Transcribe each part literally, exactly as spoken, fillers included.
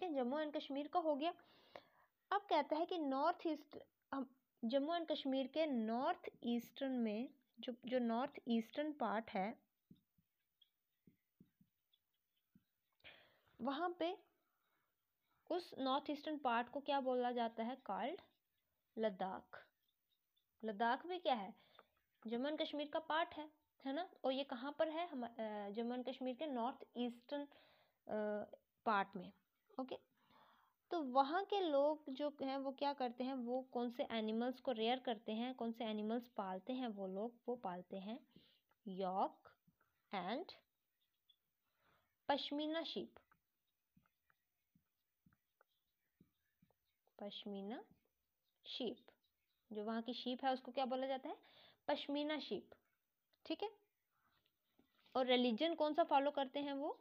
है, जम्मू एंड कश्मीर का हो गया। अब कहता है कि north east, Jammu and Kashmir के नॉर्थ ईस्टर्न में जो जो नॉर्थ ईस्टर्न पार्ट है वहां पे उस नॉर्थ ईस्टर्न पार्ट को क्या बोला जाता है, कॉल्ड लद्दाख। लद्दाख भी क्या है, जम्मू एंड कश्मीर का पार्ट है है ना, और ये कहाँ पर है, हम जम्मू एंड कश्मीर के नॉर्थ ईस्टर्न पार्ट में। ओके, तो वहाँ के लोग जो हैं वो क्या करते हैं, वो कौन से एनिमल्स को रेयर करते हैं, कौन से एनिमल्स पालते हैं वो लोग, वो पालते हैं yak and pashmina sheep. Pashmina sheep, जो वहाँ की शीप है उसको क्या बोला जाता है, पश्मीना शीप। ठीक है, और रिलीजन कौन सा फॉलो करते हैं वो,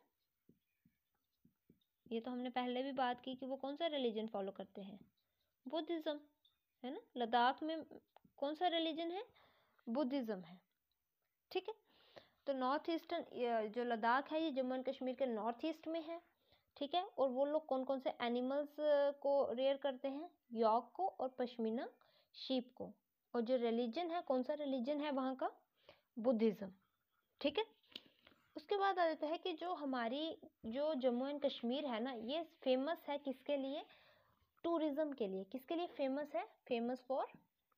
ये तो हमने पहले भी बात की कि वो कौन सा रिलीजन फॉलो करते हैं, बुद्धिज्म, है ना। लद्दाख में कौन सा रिलीजन है, बुद्धिज्म है। ठीक है, तो नॉर्थ ईस्टर्न जो लद्दाख है ये जम्मू एंड कश्मीर के नॉर्थ ईस्ट में है। ठीक है, और वो लोग कौन कौन से एनिमल्स को रेयर करते हैं, यॉक को और पश्मीना शीप को, और जो रिलीजन है, कौन सा रिलीजन है वहाँ का, बुद्धिज्म। ठीक है, उसके बाद आ जाता है कि जो हमारी जो जम्मू एंड कश्मीर है ना, ये फेमस है किसके लिए, टूरिज्म के लिए। किसके लिए फेमस है, फेमस फॉर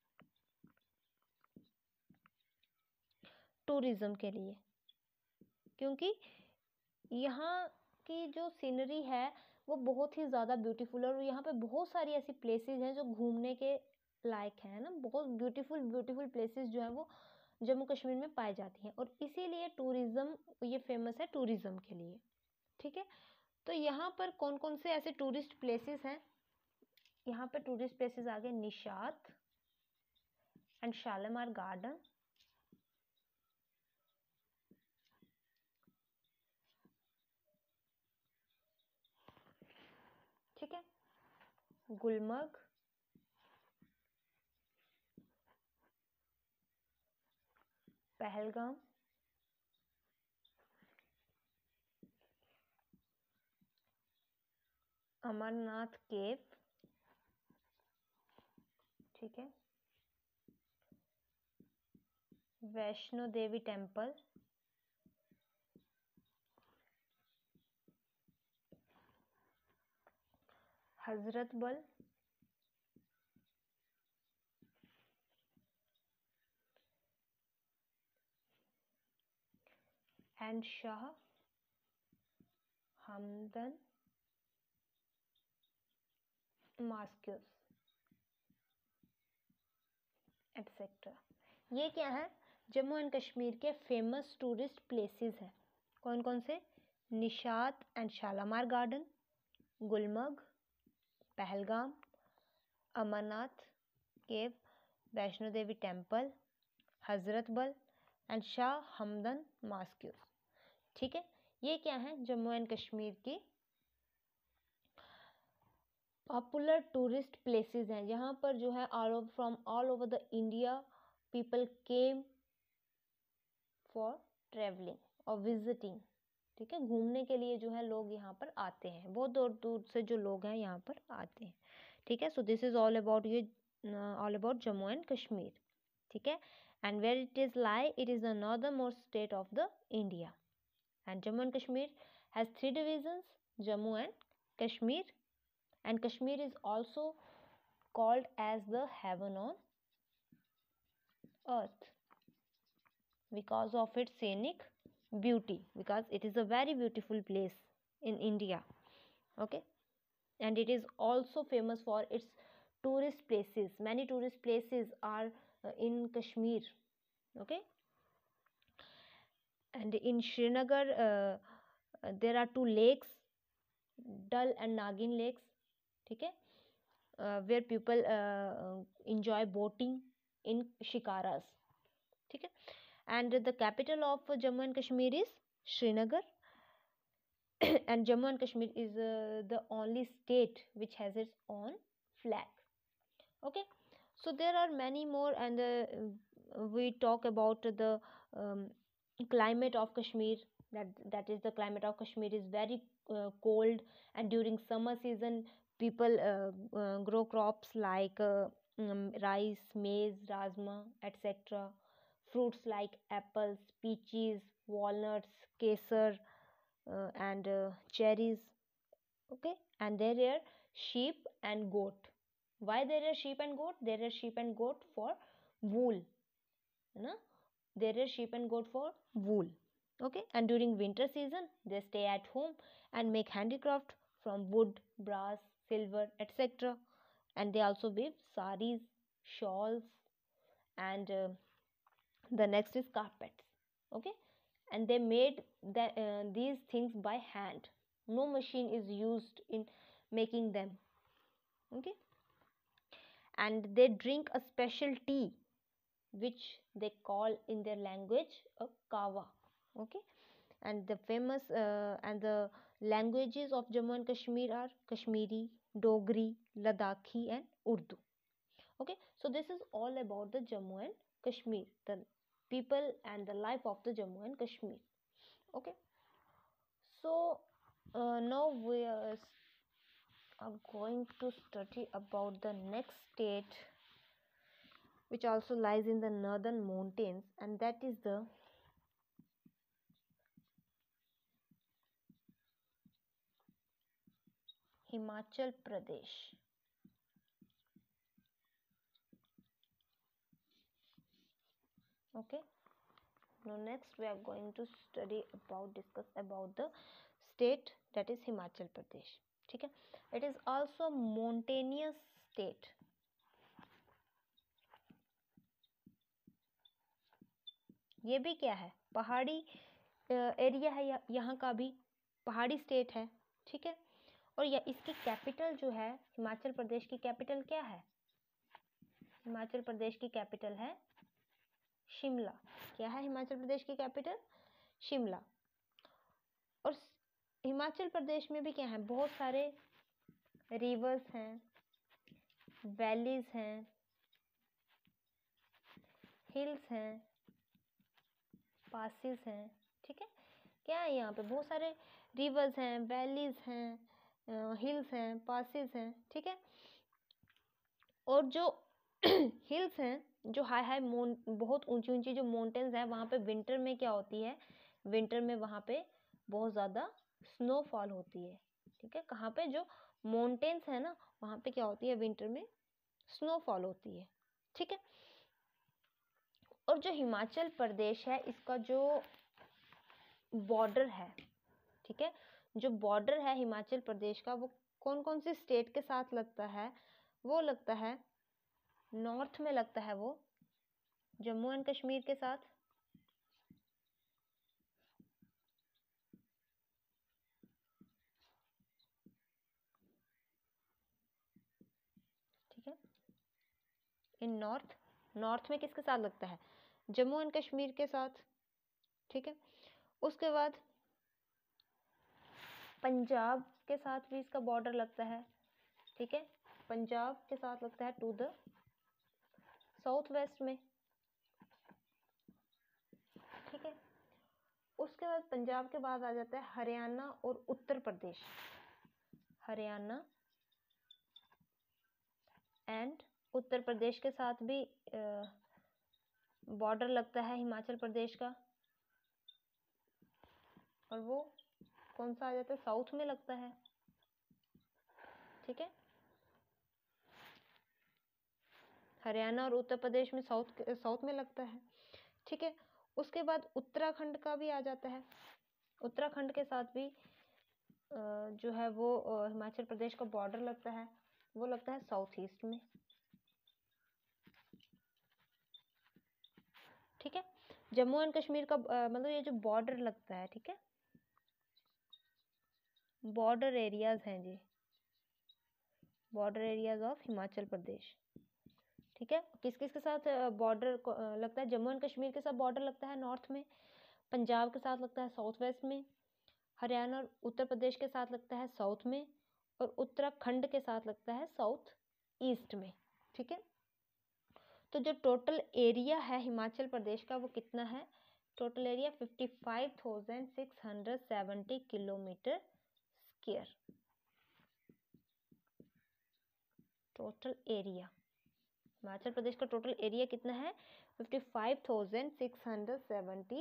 टूरिज्म के लिए, क्योंकि यहाँ की जो सीनरी है वो बहुत ही ज़्यादा ब्यूटीफुल है, और यहाँ पे बहुत सारी ऐसी प्लेसेस हैं जो घूमने के लायक हैं ना, बहुत ब्यूटीफुल ब्यूटीफुल प्लेसेस जो है वो जम्मू कश्मीर में पाई जाती हैं, और इसीलिए टूरिज़्म ये फेमस है टूरिज़्म के लिए। ठीक है, तो यहाँ पर कौन कौन से ऐसे टूरिस्ट प्लेसेस हैं, यहाँ पे टूरिस्ट प्लेसेस आ गए निशात एंड शालीमार गार्डन, ठीक है, गुलमर्ग, पहलगाम, अमरनाथ केव, ठीक है, Vaishno Devi temple, Hazratbal, and Shah Hamadan mosques etcetera. ये क्या है, जम्मू एंड कश्मीर के फेमस टूरिस्ट प्लेसेस हैं। कौन कौन से, Nishat and Shalimar garden, Gulmarg, Pahalgam, Amarnath cave, Vaishno Devi temple, Hazratbal and Shah Hamadan मास्क्यूस। ठीक है, ये क्या है, जम्मू एंड कश्मीर की पॉपुलर टूरिस्ट प्लेसेस हैं, जहाँ पर जो है all from all over the India people came for travelling और विजिटिंग। ठीक है, घूमने के लिए जो है लोग यहाँ पर आते हैं, बहुत दूर दूर से जो लोग हैं यहाँ पर आते हैं। ठीक है, so this is all about ये all about Jammu and Kashmir. ठीक है, and where it is lie, it is the northern most state of the India, and Jammu and Kashmir has three divisions, Jammu and Kashmir, and Kashmir is also called as the heaven on earth because of its scenic beauty, because it is a very beautiful place in India. Okay, and it is also famous for its tourist places. Many tourist places are uh, in Kashmir. Okay, and in Srinagar uh, uh, there are two lakes, Dal and Nagin lakes. ठीक है, uh, where people uh, enjoy boating in shikaras. ठीक है, and the capital of Jammu and Kashmir is Srinagar and Jammu and Kashmir is uh, the only state which has its own flag. Okay, so there are many more, and uh, we talk about the um, climate of Kashmir. that that is the climate of Kashmir is very uh, cold, and during summer season people uh, uh, grow crops like uh, um, rice, maize, rajma, etc. Fruits like apples, peaches, walnuts, kesar, uh, and uh, cherries. Okay, and there are sheep and goat. Why there are sheep and goat? There are sheep and goat for wool, है ना? There are sheep and goat for wool. Okay, and during winter season they stay at home and make handicraft from wood, brass, silver, etc. And they also weave saris, shawls, and uh, the next is carpets. Okay, and they made that uh, these things by hand. No machine is used in making them. Okay, and they drink a special tea which they call in their language a kawa. Okay, and the famous uh, and the languages of Jammu and Kashmir are Kashmiri, Dogri, Ladakhi, and Urdu. Okay, so this is all about the Jammu and Kashmir, the people and the life of the Jammu and Kashmir. Okay, so uh, now we are, are going to study about the next state which also lies in the northern mountains, and that is the Himachal Pradesh. Okay, now next we are going to study about discuss about the state that is Himachal Pradesh. ठीक है, it is also a mountainous state. ये भी क्या है, पहाड़ी area है, यहाँ का भी पहाड़ी स्टेट है. ठीक है, और यह इसकी कैपिटल जो है, हिमाचल प्रदेश की कैपिटल क्या है? हिमाचल प्रदेश की कैपिटल है शिमला. क्या है हिमाचल प्रदेश की कैपिटल? शिमला. और हिमाचल प्रदेश में भी क्या है, बहुत सारे रिवर्स हैं, वैलीज हैं, हिल्स हैं, पासिस हैं. ठीक है, क्या है यहाँ पे बहुत सारे रिवर्स हैं, वैलीज हैं, हिल्स हैं, पासिस हैं. ठीक है, और जो हिल्स हैं, जो हाई हाई बहुत ऊंची ऊंची जो माउंटेन्स हैं, वहाँ पे विंटर में क्या होती है, विंटर में वहाँ पे बहुत ज़्यादा स्नोफॉल होती है. ठीक है, कहाँ पे जो माउंटेन्स है ना, वहाँ पे क्या होती है, विंटर में स्नोफॉल होती है. ठीक है, और जो हिमाचल प्रदेश है, इसका जो बॉर्डर है, ठीक है, जो बॉर्डर है हिमाचल प्रदेश का, वो कौन कौन सी स्टेट के साथ लगता है? वो लगता है नॉर्थ में, लगता है वो जम्मू एंड कश्मीर के साथ. ठीक है, इन नॉर्थ, नॉर्थ में किसके साथ लगता है? जम्मू एंड कश्मीर के साथ. ठीक है, उसके बाद पंजाब के साथ भी इसका बॉर्डर लगता है. ठीक है, पंजाब के साथ लगता है टू द साउथ वेस्ट में. ठीक है, उसके बाद पंजाब के बाद आ जाता है हरियाणा और उत्तर प्रदेश. हरियाणा एंड उत्तर प्रदेश के साथ भी बॉर्डर लगता है हिमाचल प्रदेश का, और वो कौन सा आ जाता है, साउथ में लगता है. ठीक है, हरियाणा और उत्तर प्रदेश में साउथ साउथ में लगता है. ठीक है, उसके बाद उत्तराखंड का भी आ जाता है. उत्तराखंड के साथ भी जो है वो हिमाचल प्रदेश का बॉर्डर लगता है, वो लगता है साउथ ईस्ट में. ठीक है, जम्मू एंड कश्मीर का मतलब ये जो बॉर्डर लगता है, ठीक है, बॉर्डर एरियाज हैं जी, border areas of Himachal Pradesh. ठीक है, किस किस के साथ बॉर्डर लगता है? जम्मू एंड कश्मीर के साथ बॉर्डर लगता है नॉर्थ में, पंजाब के साथ लगता है साउथ वेस्ट में, हरियाणा और उत्तर प्रदेश के साथ लगता है साउथ में, और उत्तराखंड के साथ लगता है साउथ ईस्ट में. ठीक है, तो जो टोटल एरिया है हिमाचल प्रदेश का वो कितना है? Total area fifty five thousand six hundred seventy kilometre square. Total area Himachal Pradesh का टोटल एरिया कितना है? Fifty five thousand six hundred seventy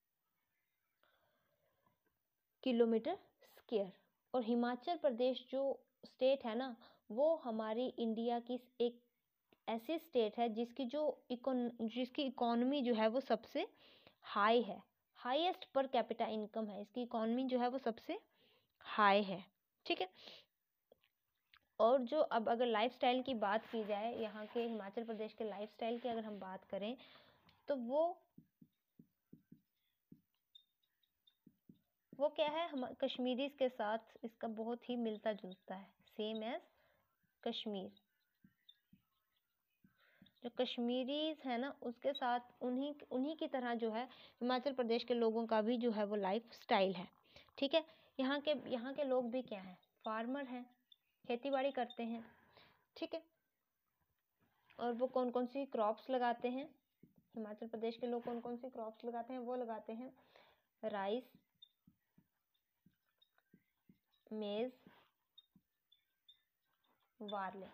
kilometre square. और हिमाचल प्रदेश जो स्टेट है ना, वो हमारी इंडिया की एक ऐसी स्टेट है जिसकी जो इकोन जिसकी इकोनॉमी जो है वो सबसे हाई है, हाईएस्ट पर कैपिटा इनकम है, इसकी इकोनॉमी जो है वो सबसे हाई है। ठीक है। और जो अब अगर लाइफस्टाइल की बात की जाए, यहाँ के हिमाचल प्रदेश के लाइफस्टाइल की अगर हम बात करें तो वो वो क्या है, हम कश्मीरीज के साथ इसका बहुत ही मिलता जुलता है, सेम एज कश्मीर। जो कश्मीरीज है ना, उसके साथ उन्हीं उन्हीं की तरह जो है हिमाचल प्रदेश के लोगों का भी जो है वो लाइफ स्टाइल है। ठीक है। यहाँ के यहाँ के लोग भी क्या हैं, फार्मर हैं, खेती बाड़ी करते हैं। ठीक है। और वो कौन कौन सी क्रॉप्स लगाते हैं, हिमाचल प्रदेश के लोग कौन कौन सी क्रॉप्स लगाते हैं? वो लगाते हैं राइस, मेज, वारले।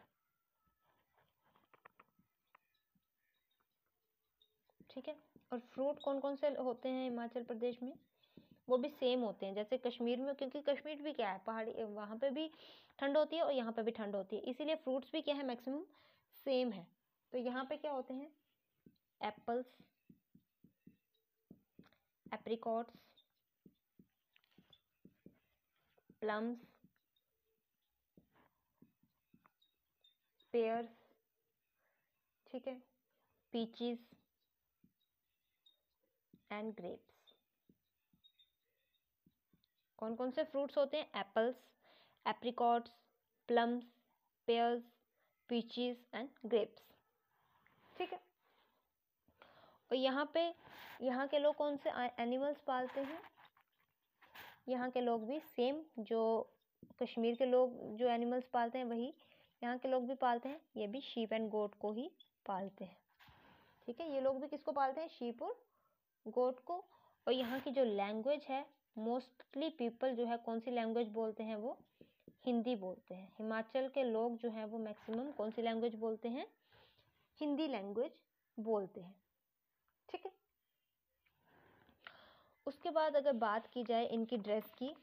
ठीक है। और फ्रूट कौन कौन से होते हैं हिमाचल प्रदेश में? वो भी सेम होते हैं जैसे कश्मीर में, क्योंकि कश्मीर भी क्या है, पहाड़ी, वहाँ पे भी ठंड होती है और यहाँ पे भी ठंड होती है, इसीलिए फ्रूट्स भी क्या है, मैक्सिमम सेम है। तो यहाँ पे क्या होते हैं? एप्पल्स, एप्रिकॉट्स, प्लम्स, पेयर्स, ठीक है, पीचीज एंड ग्रेप्स। कौन कौन से फ्रूट्स होते हैं? Apples, apricots, plums, pears, peaches and grapes. ठीक है। और यहाँ पे यहाँ के लोग कौन से एनिमल्स पालते हैं? यहाँ के लोग भी सेम, जो कश्मीर के लोग जो एनिमल्स पालते हैं वही यहाँ के लोग भी पालते हैं, ये भी शीप एंड गोट को ही पालते हैं। ठीक है। ये लोग भी किसको पालते हैं? शीप और गोट को। और यहाँ की जो लैंग्वेज है, मोस्टली पीपल जो है कौन सी लैंग्वेज बोलते हैं? वो हिंदी बोलते हैं। हिमाचल के लोग जो हैं वो मैक्सिमम कौन सी लैंग्वेज बोलते हैं? हिंदी लैंग्वेज बोलते हैं। ठीक है। उसके बाद अगर बात की जाए इनकी ड्रेस की,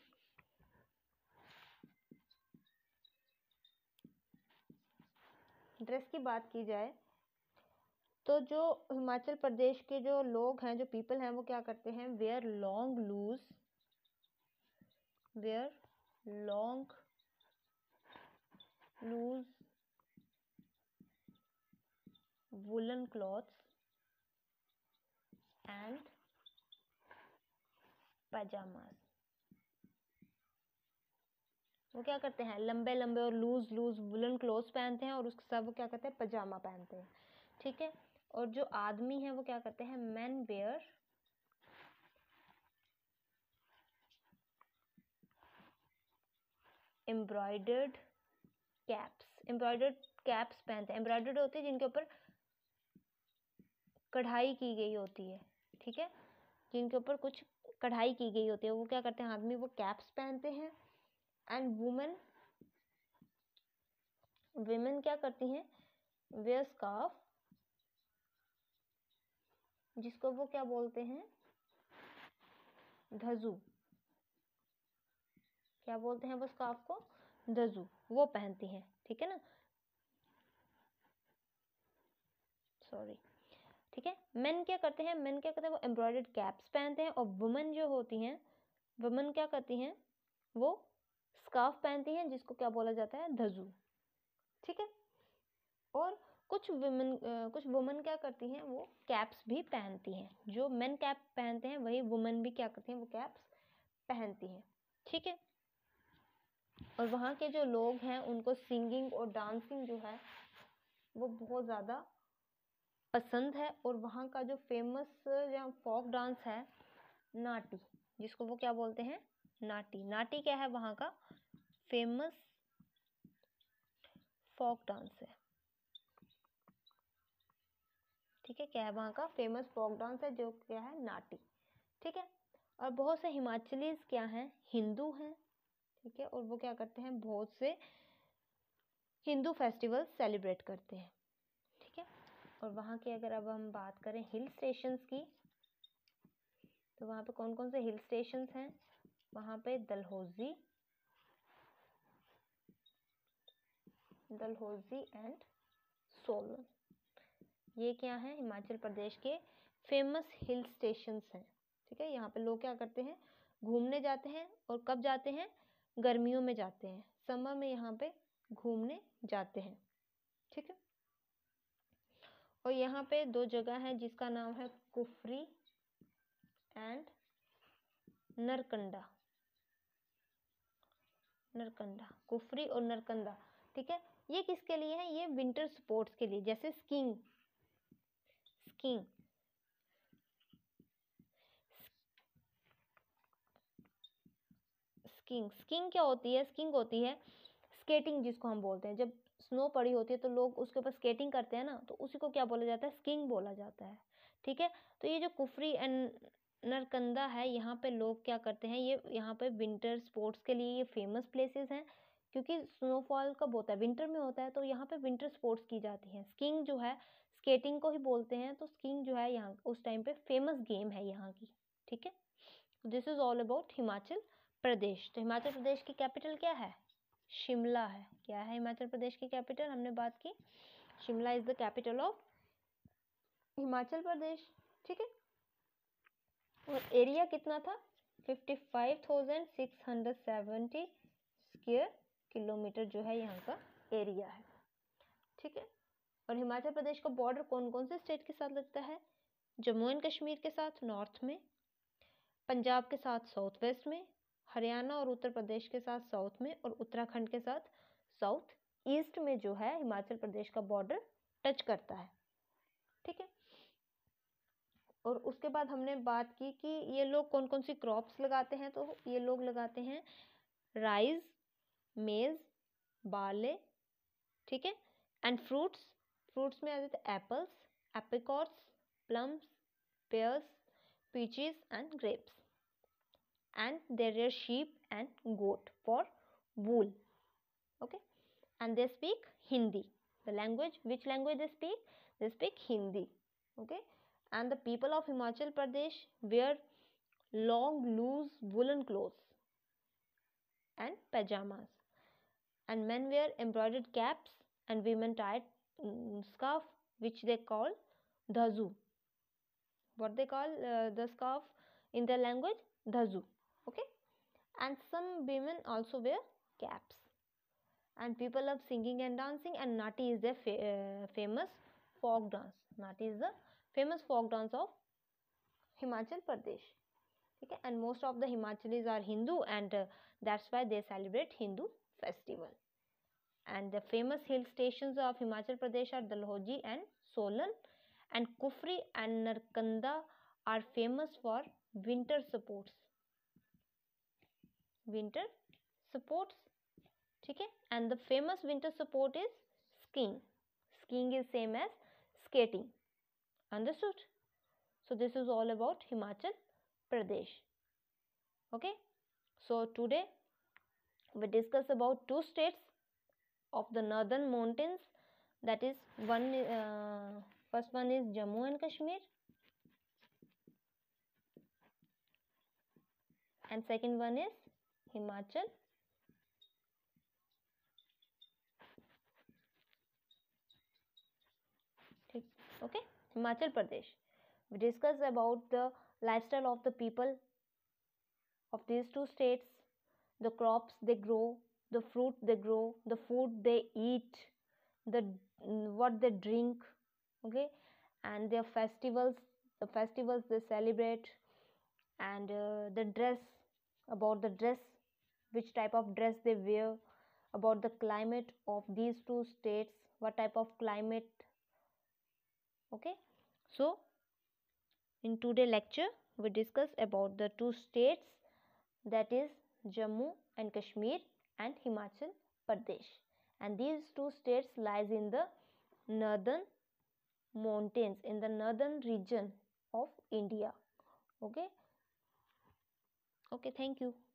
ड्रेस की बात की जाए तो जो हिमाचल प्रदेश के जो लोग हैं, जो पीपल हैं, वो क्या करते हैं? Wear long loose wear long loose woollen clothes and pyjamas. वो क्या करते हैं? लंबे लंबे और लूज लूज वुलन क्लॉथ्स पहनते हैं और उसके साथ वो क्या करते हैं? पजामा पहनते हैं। ठीक है। और जो आदमी है वो क्या करते हैं? Men wear embroidered caps. Embroidered caps पहनते हैं। एम्ब्रॉयडर्ड होती है जिनके ऊपर कढ़ाई की गई होती है। ठीक है। जिनके ऊपर कुछ कढ़ाई की गई होती है, वो क्या करते हैं? आदमी वो कैप्स पहनते हैं। एंड वुमेन विमेन क्या करती हैं? वेयर स्कार्फ, जिसको वो क्या बोलते हैं? धजू। क्या बोलते हैं वो स्कार्फ को? धजू। वो पहनती हैं। ठीक है ना, सॉरी। ठीक है। मेन क्या करते हैं? मेन क्या करते हैं? वो एम्ब्रॉयडर्ड कैप्स पहनते हैं। और वुमेन जो होती हैं, वुमेन क्या करती हैं? वो स्कार्फ पहनती हैं, जिसको क्या बोला जाता है? धजू। ठीक है। और कुछ वुमेन कुछ वुमेन क्या करती हैं? वो कैप्स भी पहनती हैं। जो मेन कैप पहनते हैं वही वुमेन भी क्या करती हैं? वो कैप्स पहनती हैं। ठीक है। और वहाँ के जो लोग हैं उनको सिंगिंग और डांसिंग जो है वो बहुत ज़्यादा पसंद है। और वहाँ का जो फेमस या फोक डांस है, नाटी, जिसको वो क्या बोलते हैं? नाटी। नाटी क्या है? वहाँ का फेमस फोक डांस है। ठीक है। क्या है वहाँ का फेमस फोक डांस है? जो क्या है? नाटी। ठीक है। और बहुत से हिमाचलीज क्या हैं, हिंदू हैं, ठीक है, और वो क्या करते हैं, बहुत से हिंदू फेस्टिवल सेलिब्रेट करते हैं, ठीक है। और वहाँ के अगर अब हम बात करें हिल स्टेशंस की, तो वहाँ पे कौन कौन से हिल स्टेशंस हैं, वहाँ पे डलहौजी, डलहौजी एंड सोलन, ये क्या है, हिमाचल प्रदेश के फेमस हिल स्टेशंस हैं, ठीक है। यहाँ पे लोग क्या करते हैं, घूमने जाते हैं, और कब जाते हैं, गर्मियों में जाते हैं, समर में यहाँ पे घूमने जाते हैं, ठीक है। और यहाँ पे दो जगह है जिसका नाम है कुफरी एंड नरकंडा, नरकंडा, कुफरी और नरकंडा, ठीक है। ये किसके लिए है, ये विंटर स्पोर्ट्स के लिए, जैसे स्कीइंग, स्कीइंग स्कीइंग स्कीइंग क्या होती है, स्कीइंग होती है स्केटिंग जिसको हम बोलते हैं, जब स्नो पड़ी होती है तो लोग उसके ऊपर स्केटिंग करते हैं ना, तो उसी को क्या बोला जाता है, स्कीइंग बोला जाता है, ठीक है। तो ये जो कुफरी एंड नरकंदा है, यहाँ पे लोग क्या करते हैं, ये यहाँ पे विंटर स्पोर्ट्स के लिए ये फेमस प्लेसेस हैं, क्योंकि स्नोफॉल कब होता है, विंटर में होता है, तो यहाँ पे विंटर स्पोर्ट्स की जाती है। स्कीइंग जो है स्केटिंग को ही बोलते हैं, तो स्कीइंग जो है यहाँ उस टाइम पे फेमस गेम है यहाँ की, ठीक है। This is all about Himachal Pradesh. तो हिमाचल प्रदेश की कैपिटल क्या है, शिमला है। क्या है हिमाचल प्रदेश की कैपिटल, हमने बात की, Shimla is the capital of Himachal Pradesh, ठीक है। और एरिया कितना था, fifty five thousand six hundred seventy square kilometre जो है यहाँ का एरिया है, ठीक है। और हिमाचल प्रदेश का बॉर्डर कौन कौन से स्टेट के साथ लगता है, जम्मू एंड कश्मीर के साथ नॉर्थ में, पंजाब के साथ साउथ वेस्ट में, हरियाणा और उत्तर प्रदेश के साथ साउथ में, और उत्तराखंड के साथ साउथ ईस्ट में जो है हिमाचल प्रदेश का बॉर्डर टच करता है, ठीक है। और उसके बाद हमने बात की कि ये लोग कौन कौन सी क्रॉप्स लगाते हैं, तो ये लोग लगाते हैं राइस, मेज, बार्ले, ठीक है, एंड फ्रूट्स, फ्रूट्स में आ जाते हैं apples, apricots, plums, pears, peaches and grapes, and there are sheep and goat for wool, okay, and they speak Hindi, the language, which language they speak, they speak Hindi, okay. And the people of Himachal Pradesh wear long loose woolen clothes and pajamas, and men wear embroidered caps, and women tie um, scarf which they call dhazu, what they call uh, the scarf in their language, dhazu, okay. And some women also wear caps, and people love singing and dancing, and Nati is the fa uh, famous folk dance, Nati is the famous folk dance of Himachal Pradesh, okay. And most of the Himachalis are Hindu, and uh, that's why they celebrate Hindu festival. And the famous hill stations of Himachal Pradesh are Dalhousie and Solan, and Kufri and Narkanda are famous for winter sports, winter sports, ठीक है। and the famous winter sport is skiing, skiing is same as skating, understood? So this is all about Himachal Pradesh, okay. So today we discuss about two states of the northern mountains, that is one uh, first one is Jammu and Kashmir, and second one is Himachal okay, Himachal Pradesh. We discussed about the lifestyle of the people of these two states, the crops they grow, the fruit they grow, the food they eat, the what they drink, okay, and their festivals, the festivals they celebrate, and uh, the dress, about the dress, which type of dress they wear, about the climate of these two states, what type of climate, okay. So in today's lecture we discuss about the two states, that is Jammu and Kashmir and Himachal Pradesh, and these two states lies in the northern mountains, in the northern region of India, okay. Okay, thank you.